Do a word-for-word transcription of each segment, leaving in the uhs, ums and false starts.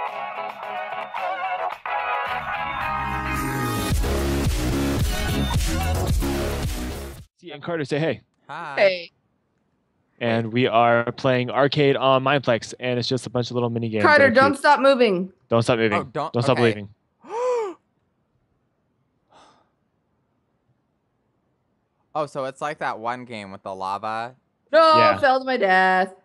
And Carter, say hey. Hi. Hey. And we are playing arcade on Mineplex, and it's just a bunch of little mini games. Carter, don't stop moving. Don't stop moving. Oh, don't, don't stop okay. leaving. Oh, so it's like that one game with the lava. No, Yeah. fell to my death.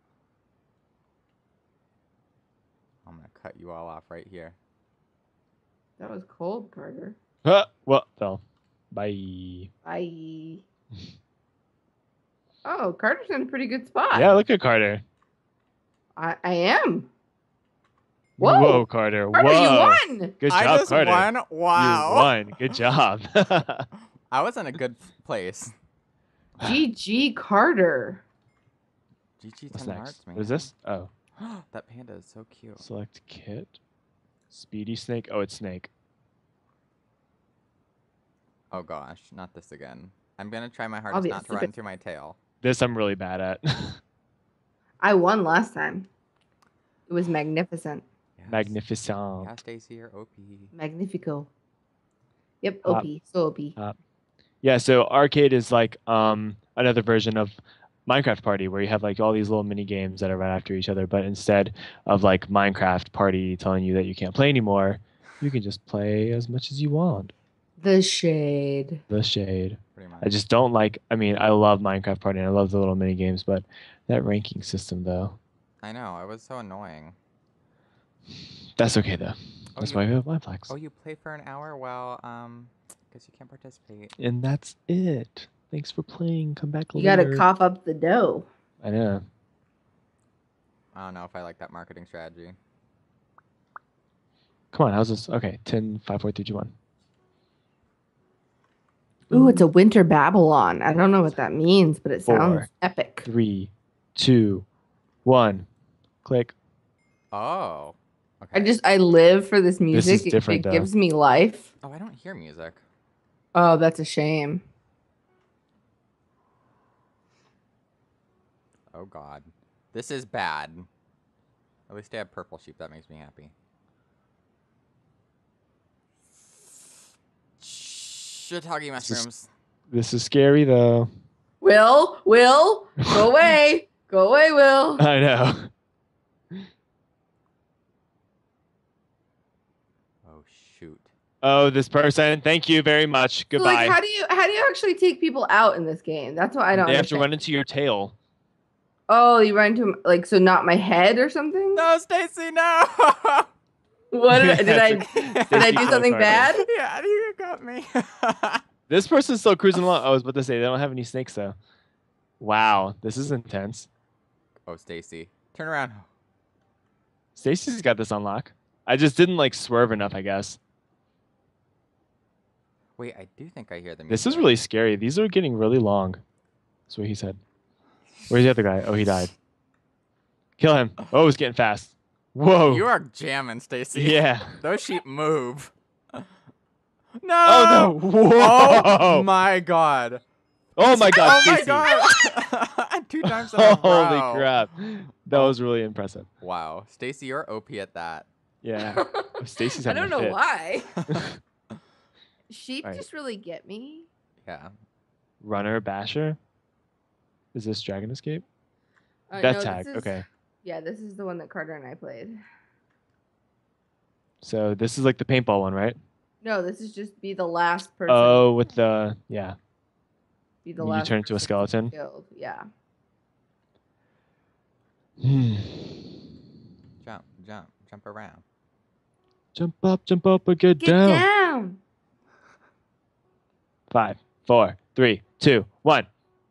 I'm gonna cut you all off right here. That was cold, Carter. Uh, well, no. Bye. Bye. Oh, Carter's in a pretty good spot. Yeah, look at Carter. I, I am. Whoa, Whoa Carter. Carter, Whoa. you won. Good job, I just Carter. won. Wow. You won. Good job. I was in a good place. G G Carter. G G What's ten next? hearts, man. What is this? Oh. That panda is so cute. Select kit. Speedy snake. Oh, it's snake. Oh gosh, not this again. I'm gonna try my I'll hardest be not to stupid. run through my tail. This I'm really bad at. I won last time. It was magnificent. Yes. Magnificent. Yeah, Stacy, you're O P. Magnifico. Yep, Pop. O P. So O P. Pop. Yeah, so arcade is like um another version of Minecraft Party where you have like all these little mini games that are right after each other, but instead of like Minecraft Party telling you that you can't play anymore, you can just play as much as you want. The shade. The shade. Pretty much. I just don't like I mean, I love Minecraft Party and I love the little mini games, but that ranking system though. I know, it was so annoying. That's okay though. Oh, That's you, why we have Mineplex. oh, you play for an hour? Well, um, guess you can't participate. And that's it. Thanks for playing. Come back You later. gotta cough up the dough. I know. I don't know if I like that marketing strategy. Come on, how's this? Okay, ten, five, four, three, two, one. Ooh, it's a winter Babylon. I don't know what that means, but it sounds Four. epic. Three, two, one. Click. Oh. Okay. I just I live for this music. is It- different, it though. gives me life. Oh, I don't hear music. Oh, that's a shame. Oh god. This is bad. At least I have purple sheep. That makes me happy. Shiitake mushrooms. This is scary though. Will, Will, go away. Go away, Will. I know. Oh shoot. Oh, this person. Thank you very much. So, Goodbye. like, how do you how do you actually take people out in this game? That's what I don't they have to understand. run into your tail. Oh, you run into like so not my head or something? No, Stacy, no. What did, I- did I did I Stacy do killed something Carter. bad? Yeah, you got me. This person's still cruising along. I was about to say they don't have any snakes though. Wow, this is intense. Oh, Stacy, turn around. Stacy's got this on lock. I just didn't like swerve enough, I guess. Wait, I do think I hear the music. This is really scary. These are getting really long. That's what he said. Where's the other guy? Oh, he died. Kill him. Oh, it's getting fast. Whoa. You are jamming, Stacy. Yeah. Those sheep move. No. Oh no. Whoa. Oh my god. Oh my god. Oh my Stacey. god. Two times in a row. Holy crap. That was really impressive. Wow. Stacy, you're O P at that. Yeah. Stacy's I having don't a know fit. why. Sheep Alright. just really get me. Yeah. Runner Basher. Is this Dragon Escape? Uh, Bet no, this tag. is- Okay. Yeah, this is the one that Carter and I played. So this is like the paintball one, right? No, this is just be the last person. Oh, with the yeah. be the you last turn into a person skeleton? killed. Yeah. Hmm. Jump, jump, jump around. Jump up, jump up, or get, Get down. down. Five, four, three, two, one.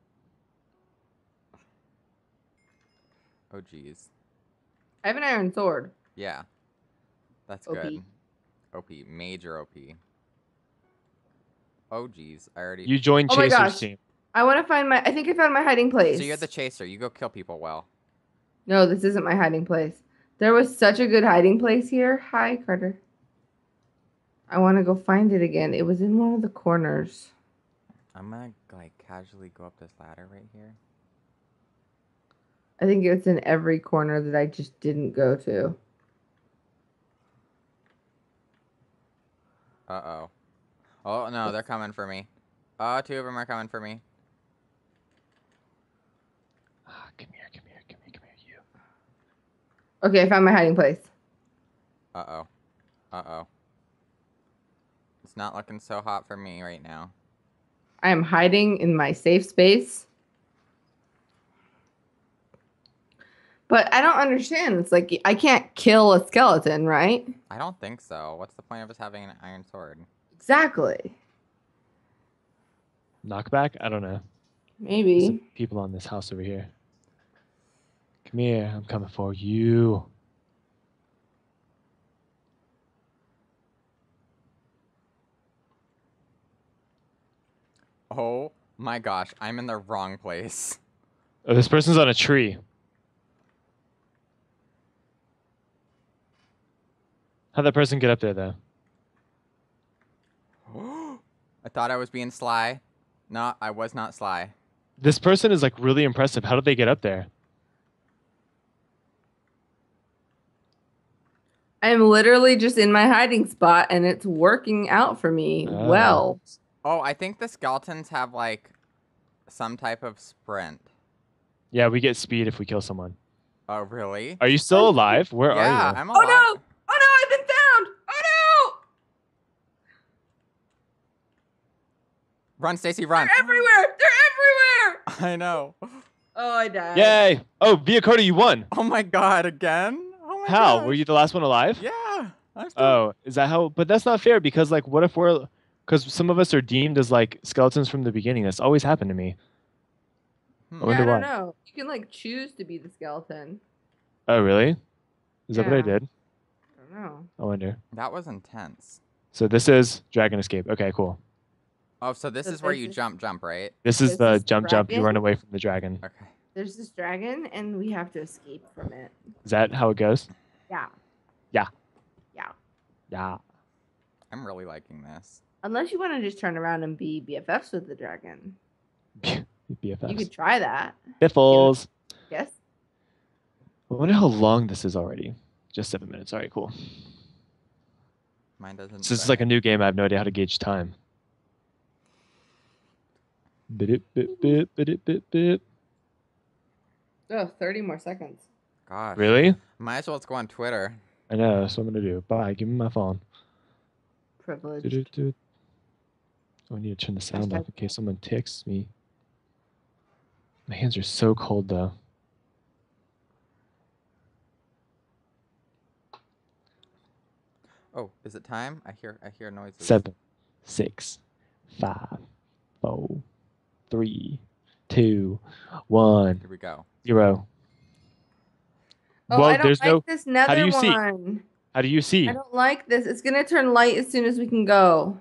Oh geez. I have an iron sword. Yeah. That's O P. good. O P. Major O P. Oh geez. I already You joined Oh my Chaser's gosh. team. I want to find my. I think I found my hiding place. So you're the chaser. You go kill people well. No, this isn't my hiding place. There was such a good hiding place here. Hi, Carter. I want to go find it again. It was in one of the corners. I'm gonna like casually go up this ladder right here. I think it's in every corner that I just didn't go to. Uh-oh. Oh, no, they're coming for me. Oh, two of them are coming for me. Ah, come here, come here, come here, come here, you. Okay, I found my hiding place. Uh-oh. Uh-oh. It's not looking so hot for me right now. I am hiding in my safe space. But I don't understand. It's like I can't kill a skeleton, right? I don't think so. What's the point of us having an iron sword? Exactly. Knockback? I don't know. There's Maybe. some people on this house over here. Come here, I'm coming for you. Oh my gosh, I'm in the wrong place. Oh, this person's on a tree. How'd that person get up there, though? I thought I was being sly. No, I was not sly. This person is, like, really impressive. How did they get up there? I'm literally just in my hiding spot and it's working out for me Oh. well. Oh, I think the skeletons have, like, some type of sprint. Yeah, we get speed if we kill someone. Oh, really? Are you still alive? Where yeah, are you? I'm Oh alive. no! Oh no, I've been found! Oh Run, Stacy, no! run. They're everywhere! They're everywhere! I know. Oh, I died. Yay! Oh, Via Carter, you won. Oh my god, again? Oh my How? gosh. Were you the last one alive? Yeah. I'm still... Oh, is that how? But that's not fair because, like, what if we're. Because some of us are deemed as, like, skeletons from the beginning. That's always happened to me. Hmm. I Yeah, wonder I don't why. know. You can like choose to be the skeleton. Oh, really? Is that what I Yeah. did? I don't know. I wonder. That was intense. So this is Dragon Escape. Okay, cool. Oh, so this So is where this you is- jump, jump, right? This is This the is jump, jump. You dragon? run away from the dragon. Okay. There's this dragon and we have to escape from it. Is that how it goes? Yeah. Yeah. Yeah. Yeah. I'm really liking this. Unless you want to just turn around and be B F Fs with the dragon. B F Fs. You could try that. Biffles. Yes. I wonder how long this is already. Just seven minutes. All right, cool. Mine doesn't. So this is say. like a new game. I have no idea how to gauge time. Bit bit bit bit bit bit. Oh, thirty more seconds. Gosh. Really? Might as well let's go on Twitter. I know. That's what I'm gonna do. Bye. Give me my phone. Privileged. Do-do-do. Oh, I need to turn the sound off in case someone texts me. My hands are so cold though. Oh, is it time? I hear I hear noises. Seven, six, five, four, three, two, one, Here we go. zero. Oh, Well, I don't there's like no. this nether do you see? one. How do you see? I don't like this. It's gonna turn light as soon as we can go.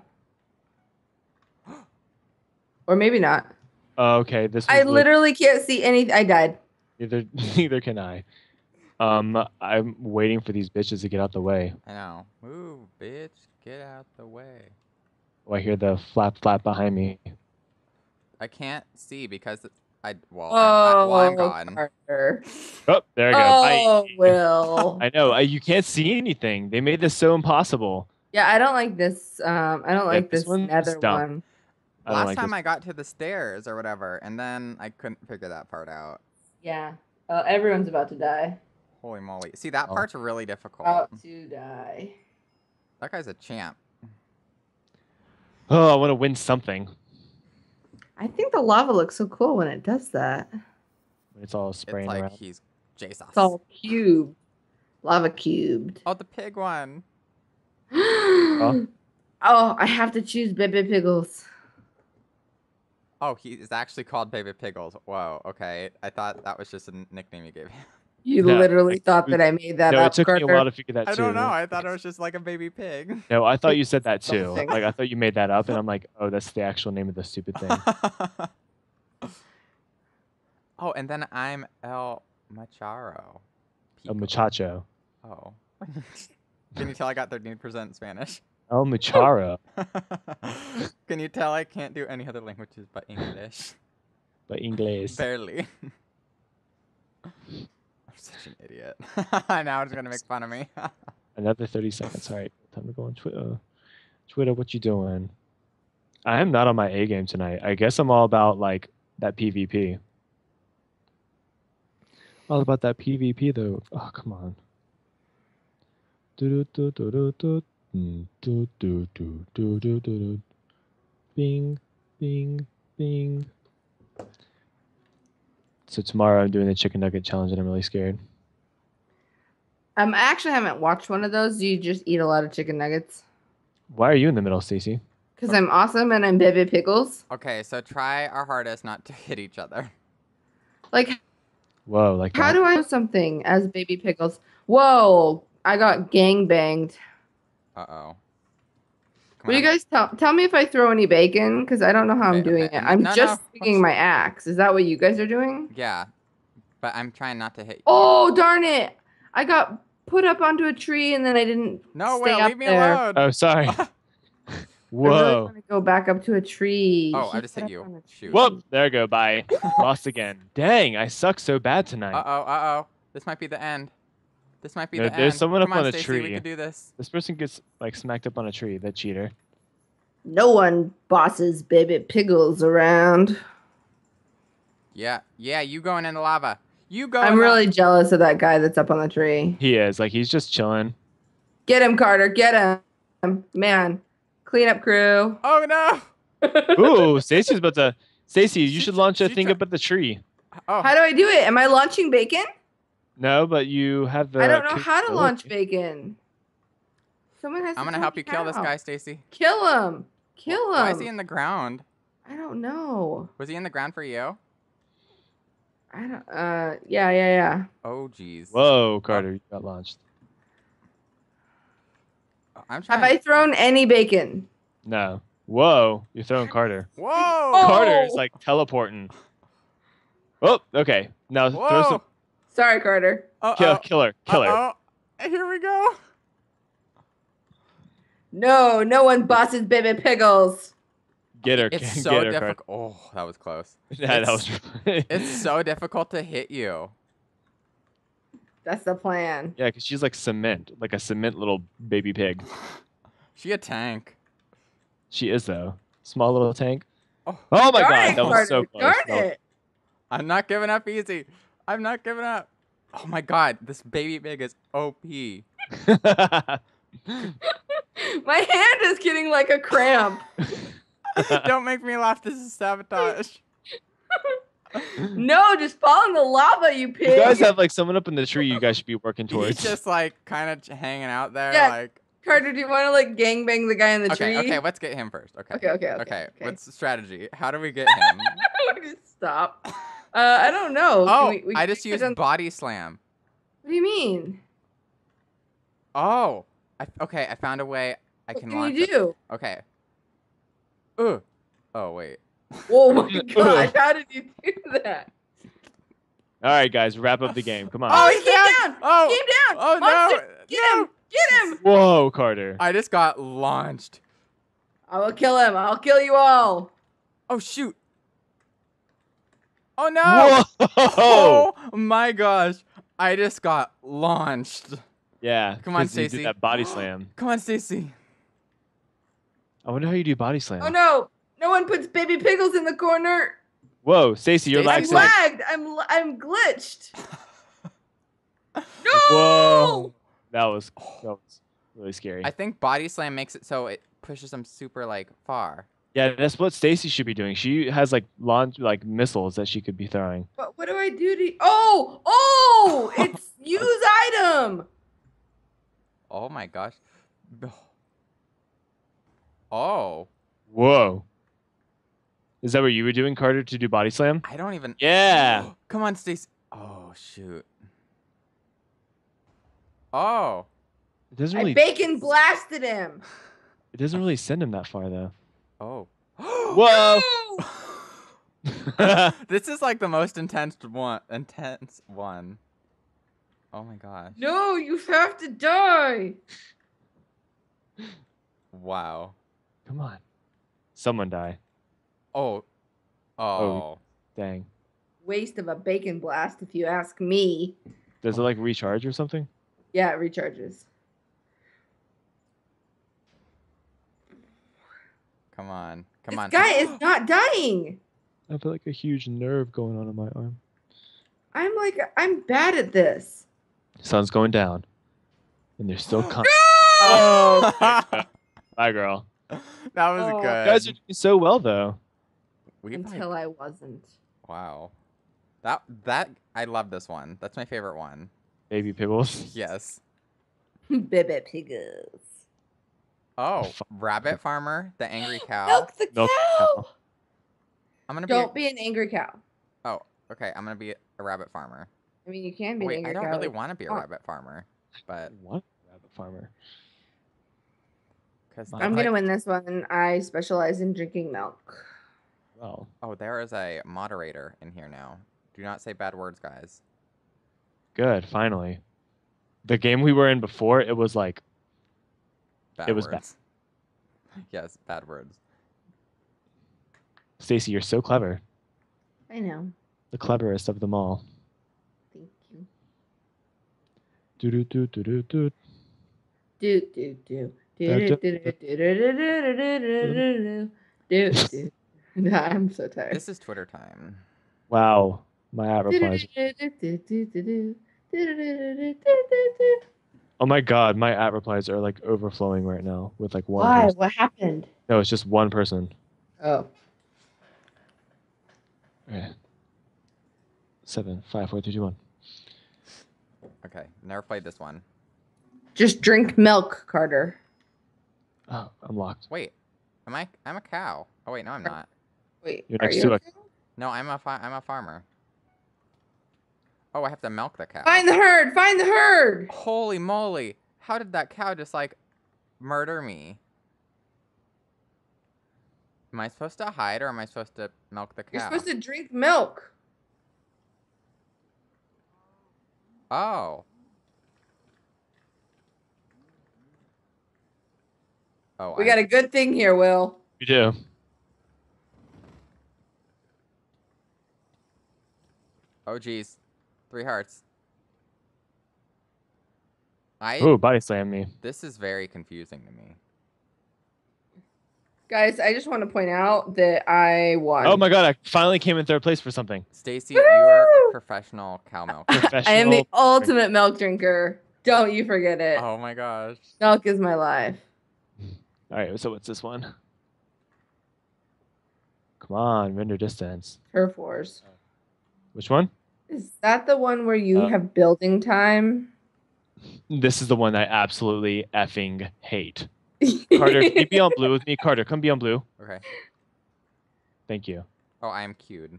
Or maybe not. Oh, okay, this. I was lit- literally can't see anything. I died. Neither, neither can I. Um, I'm waiting for these bitches to get out the way. I know. Move, bitch. Get out the way. Oh, I hear the flap flap behind me. I can't see because it- I well, Oh, I, I, well I'm gone. Carter. Oh, there I go. Oh, Bye. Will. I know. I, you can't see anything. They made this so impossible. Yeah, I don't like this. Um, I don't like this this, one's nether dumb. one. I don't Last like time this. I got to the stairs or whatever, and then I couldn't figure that part out. Yeah. Uh, everyone's about to die. Holy moly. See, that Oh. part's really difficult. About to die. That guy's a champ. Oh, I want to win something. I think the lava looks so cool when it does that. It's all It's spraying like around. he's Jesus. It's all cubed. Lava cubed. Oh, the pig one. Oh, I have to choose Baby Piggles. Oh, he is actually called Baby Piggles. Whoa, okay. I thought that was just a n- nickname you gave him. You No, literally I- thought that I made that No, up, it took me a Carter. while to figure that I too. don't know. I thought it was just like a baby pig. No, I thought you said that too. Something. Like I thought you made that up, and I'm like, oh, that's the actual name of the stupid thing. Oh, and then I'm El Macharo. El Pico. Muchacho. Oh. Can you tell I got thirteen percent Spanish? El Mucharo. Can you tell I can't do any other languages but English? But Inglés. Barely. I'm such an idiot. Now it's gonna make fun of me. Another thirty seconds. All right, time to go on Twitter. Twitter, what you doing? I am not on my A game tonight. I guess I'm all about like that PvP. All about that PvP though. Oh, come on. Do do do do do do do do do do do do. Bing, bing, bing. So tomorrow I'm doing the chicken nugget challenge, and I'm really scared. Um, I actually haven't watched one of those. Do you just eat a lot of chicken nuggets? Why are you in the middle, Stacy? Because I'm awesome and I'm Baby Pickles. Okay, so try our hardest not to hit each other. Like, Whoa, like how that? do I do something as Baby Pickles? Whoa, I got gang banged. Uh-oh. Will you guys tell tell me if I throw any bacon? Because I don't know how I'm Okay, doing okay. it. I'm No, just no. swinging my axe. Is that what you guys are doing? Yeah, but I'm trying not to hit you. Oh, darn it. I got put up onto a tree and then I didn't No, stay Will, up leave me there. alone. Oh, sorry. I really Whoa. want to go back up to a tree. Oh, I He just got hit up you. on a Shoot. tree. Whoop. There we go. Bye. Lost again. Dang, I suck so bad tonight. Uh-oh, uh-oh. This might be the end. This might be No, the there's end. someone Come up on, on a Stacey, tree. we can do this. This person gets like smacked up on a tree. That cheater. No one bosses Baby Pickles around. Yeah, yeah, you going in the lava. You go I'm in the- really jealous of that guy that's up on the tree. He is like he's just chilling. Get him, Carter. Get him. Man. Cleanup crew. Oh, no. Ooh, Stacy's about to. Stacy, you She should tr- launch a she thing tr- up at the tree. Oh, How do I do it? Am I launching bacon? No, but you have the. I don't know how to capability. launch bacon. Someone has I'm to gonna tell help me you kill this how. guy, Stacy. Kill him. Kill him. Why is he in the ground? I don't know. Was he in the ground for you? I don't. Uh. Yeah. Yeah. Yeah. Oh, jeez. Whoa, Carter, you got launched. I'm trying. Have I thrown any bacon? No. Whoa, you're throwing Carter. Whoa! Oh! Carter is like teleporting. Oh, okay. Now throw Whoa! some. Sorry, Carter. Uh-oh. Kill, killer, killer. Uh-oh. Here we go. No, no one bosses Baby Pickles. Get her. It's get so her, Carter. difficult. Oh, that was close. Yeah, that was. It's so difficult to hit you. That's the plan. Yeah, because she's like cement, like a cement little baby pig. She a tank. She is though. Small little tank. Oh, Oh my Darn god, it, that was Carter. so close. Darn That was- it. I'm not giving up easy. I'm not giving up. Oh my god, this baby pig is O P. My hand is getting like a cramp. Don't make me laugh. This is sabotage. No, just fall in the lava, you pig. You guys have like someone up in the tree you guys should be working He's towards. just like kind of hanging out there. Yeah. Like, Carter, do you want to like gangbang the guy in the okay, tree? okay, let's get him first. Okay. Okay, okay, okay, Okay. okay. What's the strategy? How do we get him? Just stop. Uh, I don't know. Can oh, we- we I can just put used on- body slam. What do you mean? Oh, I, okay. I found a way. I What can can launch. you it. do? Okay. Ooh. Oh wait. Oh my gosh, how did you do that? All right, guys, wrap up the game. Come on. Oh, he's he came down! down! Oh. He came down! Oh Monster, no! Get no! him! Get him! Whoa, Carter. I just got launched. I will kill him. I'll kill you all. Oh shoot! Oh no! Whoa! Oh my gosh! I just got launched. Yeah. Come on, 'cause you did Stacy. that body slam. Come on, Stacy. I wonder how you do body slam. Oh no! No one puts Baby Pickles in the corner. Whoa, Stacy, you're Stacy, I'm lagging. lagged. I'm l- I'm glitched. No! Whoa. That was that was really scary. I think body slam makes it so it pushes them super like far. Yeah, that's what Stacy should be doing. She has like launch like missiles that she could be throwing. But what do I do to? Oh! Oh! It's use item. Oh my gosh. Oh. Whoa. Is that what you were doing, Carter, to do body slam? I don't even. Yeah. Come on, Stacy. Oh shoot. Oh. It doesn't I really bacon blasted him. it doesn't really send him that far though. Oh. Whoa. No! This is like the most intense one. Intense one. Oh my gosh. No, you have to die. Wow. Come on. Someone die. Oh. Oh. Dang. Waste of a bacon blast, if you ask me. Does it like recharge or something? Yeah, it recharges. Come on. Come This on. guy is not dying. I feel like a huge nerve going on in my arm. I'm like, I'm bad at this. Sun's going down. And they're still coming. Oh, Bye, girl. that was Oh. good. You guys are doing so well, though. We Until I wasn't. Wow. That that I love this one. That's my favorite one. Baby Pibbles. Yes. Baby piggles. Oh, F- rabbit farmer, the angry cow. Milk the Milk cow. cow. I'm gonna be. Don't be an angry cow. A, oh, okay. I'm gonna be a rabbit farmer. I mean, you can be an Wait, angry I don't cow. really want to be a Oh. rabbit farmer, but What? Rabbit farmer. because I'm I'm gonna win this one. I specialize in drinking milk. Well, Oh, there is a moderator in here now. Do not say bad words, guys. good. Finally. The game we were in before, it was like, Bad It was bad. words. Yes, bad words. Stacy, you're so clever. I know. The cleverest of them all. Thank you. Do do do do do do. Do do do do do do do do do do do do do. Nah, I'm so tired. This is Twitter time. Wow. My at replies. Oh my god, my at replies are like overflowing right now with like one Why? person. What happened? No, it's just one person. Oh. Okay. Seven, five, four, three, two, one. Okay, never played this one. Just drink milk, Carter. Oh, I'm locked. Wait, am I? I'm a cow. Oh wait, no, I'm not. Wait, You're are next you to a- okay? No, I'm a fi- I'm a farmer. Oh, I have to milk the cow. Find the herd! Find the herd! Holy moly! How did that cow just like murder me? Am I supposed to hide or am I supposed to milk the cow? You're supposed to drink milk. Oh. Oh, We I- got a good thing here, Will. You do. Oh, geez. Three hearts. I. Oh, body slam me. This is very confusing to me. Guys, I just want to point out that I won. Oh my god, I finally came in third place for something. Stacy, you are Woo! a professional cow milker. Professional. I am the ultimate milk drinker. Don't you forget it. Oh my gosh. Milk is my life. Alright, so what's this one? Come on, render distance. Turf Wars. Which one? Is that the one where you Uh, have building time? This is the one I absolutely effing hate. Carter, can you be on blue with me? Carter, come be on blue. Okay. Thank you. Oh, I am cued.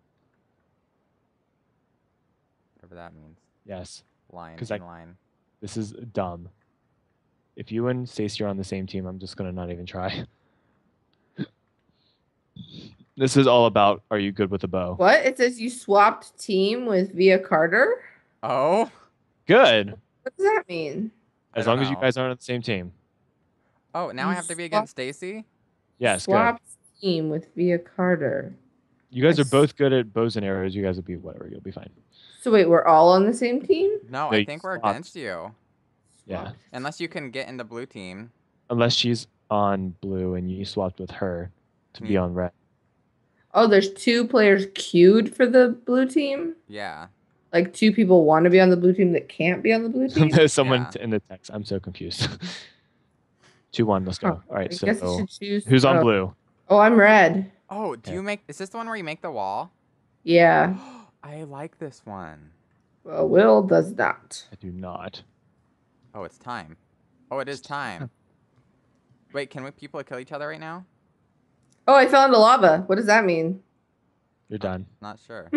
Whatever that means. Yes. Line 'Cause in I- line. This is dumb. If you and Stacey are on the same team, I'm just gonna not even try. This is all about, are you good with a bow? What? It says you swapped team with Via Carter? Oh. Good. What does that mean? I As don't long as you know. guys aren't on the same team. Oh, now You I have to be swap- against Stacy? Yes, good. Swapped team with Via Carter. You guys I are s- both good at bows and arrows. You guys will be whatever. You'll be fine. So wait, we're all on the same team? No, No, I you think we're swapped. against you. Yeah. Swapped. Unless you can get in the blue team. Unless she's on blue and you swapped with her to be Hmm. on red. Oh, there's two players queued for the blue team? Yeah. Like two people want to be on the blue team that can't be on the blue team? There's someone Yeah. t- in the text. I'm so confused. two one. Let's go. Huh, All right. I So guess you should choose. who's on oh. blue? Oh, I'm red. Oh, do Okay. you make... Is this the one where you make the wall? Yeah. I like this one. Well, Will does not. I do not. Oh, it's time. Oh, it is time. Wait, can we people kill each other right now? Oh, I fell into lava. What does that mean? You're done. Not sure.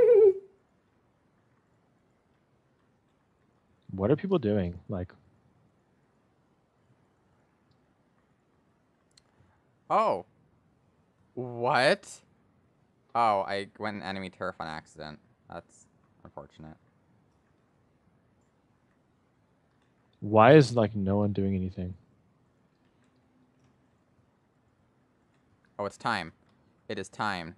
What are people doing? Like, Oh. What? Oh, I went in enemy turf on accident. That's unfortunate. why is like no one doing anything? Oh, it's time. It is time.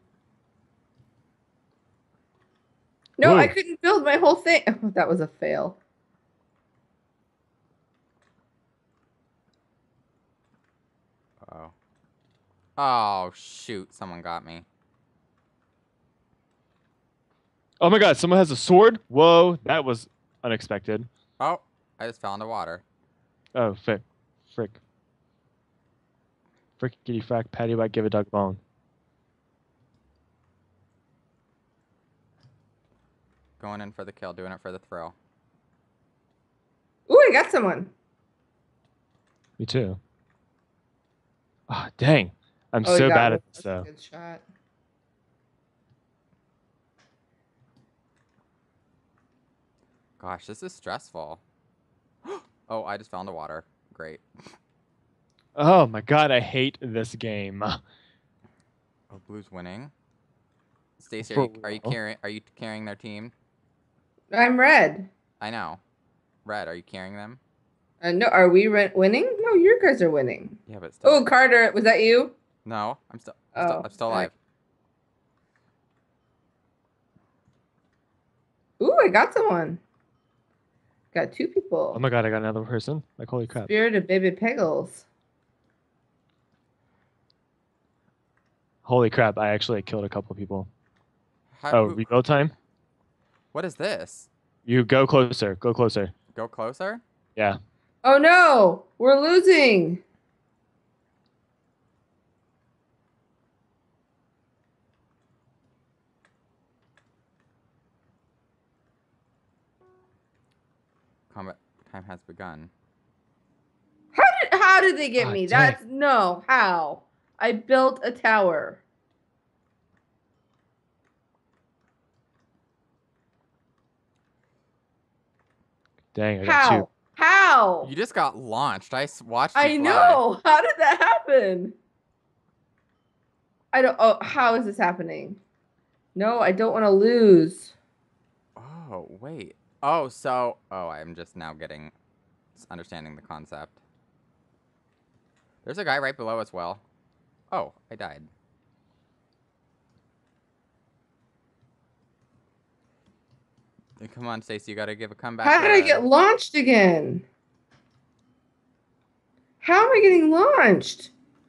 No, I Ooh. couldn't build my whole thing. Oh, that was a fail. Uh oh. Oh, shoot. Someone got me. Oh my god, someone has a sword? Whoa, that was unexpected. Oh, I just fell into water. Oh, frick. Frick. Frickity frack, patty whack, give a dog a bone. Going in for the kill, doing it for the thrill. Ooh, I got someone. Me too. Ah, dang. I'm Oh, he so got bad me. at this, That's a though. good shot. Gosh, this is stressful. Oh, I just fell into water. Great. Oh my god, I hate this game. Oh, blue's winning. Stacy, For are you, are you real? carrying? Are you carrying their team? I'm red. I know. Red, are you carrying them? Uh, no, are we re- winning? No, your guys are winning. Yeah, but still. Oh, Carter, was that you? No, I'm still. I'm still, Oh, I'm still alright. alive. Ooh, I got someone. Got two people. Oh my god, I got another person. Like, holy crap. Spirit of Baby Pegbles. Holy crap, I actually killed a couple people. How, Oh, who- rebuild time? what is this? You go closer. Go closer. Go closer? Yeah. Oh no, we're losing. Combat time has begun. How did how did they get Ah, me? dang. That's no, how? I built a tower. Dang, I got How? two. How? You just got launched. I s- watched you I fly. know. How did that happen? I don't. Oh, how is this happening? No, I don't want to lose. Oh, wait. Oh, so... Oh, I'm just now getting... Understanding the concept. There's a guy right below as well. Oh, I died. Hey, come on, Stacey, you gotta give a comeback. How did I to- get launched again? How am I getting launched?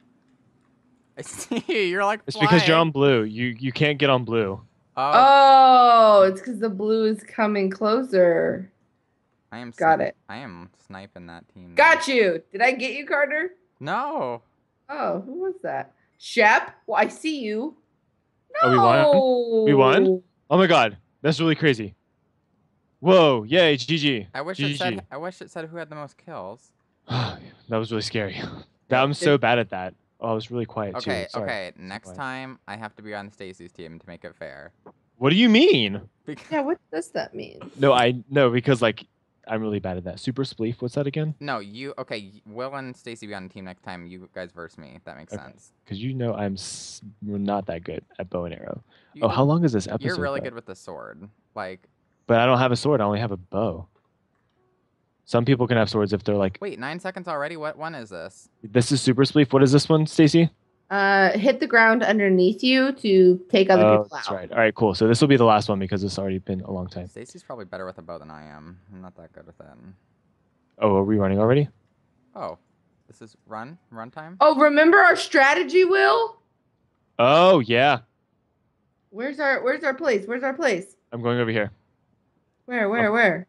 I see, you're like It's because you're flying. on blue. You you can't get on blue. Oh, Oh, it's because the blue is coming closer. I am... Got sni- it. I am sniping that team. now. Got you. Did I get you, Carter? No. Oh, who was that? Shep? Well, I see you. Oh, we won? We won? No. Oh my god, that's really crazy. Whoa, yay, G G. I wish G it G. said... I wish it said who had the most kills. That was really scary. Yeah, I'm so bad at that. Oh, I was really quiet Okay, too. Sorry. okay. Next quiet. time, I have to be on Stacy's team to make it fair. What do you mean? Because... Yeah, what does that mean? No, I no because like I'm really bad at that. Super spleef. What's that again? No, you okay? y- Will and Stacy be on the team next time. You guys verse me. That makes Okay. sense. Because you know I'm s- not that good at bow and arrow. You, Oh, how long is this episode? You're really though? good with the sword. Like, But I don't have a sword. I only have a bow. Some people can have swords if they're like. wait, nine seconds already. What one is this? This is super spleef. What is this one, Stacy? Uh, hit the ground underneath you to take other Oh, people that's out. right. All right, cool. So this will be the last one because it's already been a long time. Stacy's probably better with a bow than I am. I'm not that good with that. Oh, are we running already? Oh, this is run run time. Oh, remember our strategy, Will? Oh yeah. Where's our Where's our place? Where's our place? I'm going over here. Where? Where? Where?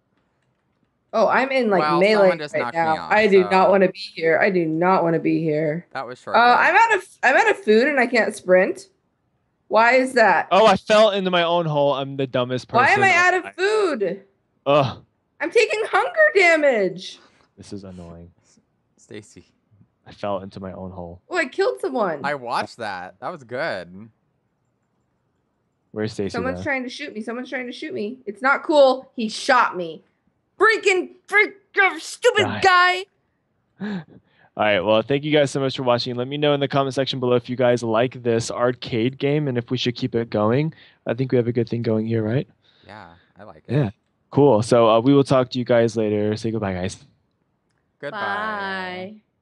Oh, I'm in like Well, melee someone just right knocked me now. off, I do so- not want to be here. I do not want to be here. That was short. Uh, I'm out of I'm out of food and I can't sprint. Why is that? Oh, I fell into my own hole. I'm the dumbest person. Why am I Oh, out of food? Ugh, I'm taking hunger damage. this is annoying. Stacy. I fell into my own hole. Oh, I killed someone. I watched that. That was good. Where's Stacy? Someone's though? trying to shoot me. Someone's trying to shoot me. It's not cool. He shot me. Freaking freak stupid Die. guy. All right. Well, thank you guys so much for watching. Let me know in the comment section below if you guys like this arcade game and if we should keep it going. I think we have a good thing going here, right? Yeah, I like it. Yeah. Cool. So uh, we will talk to you guys later. Say goodbye, guys. Goodbye. Bye.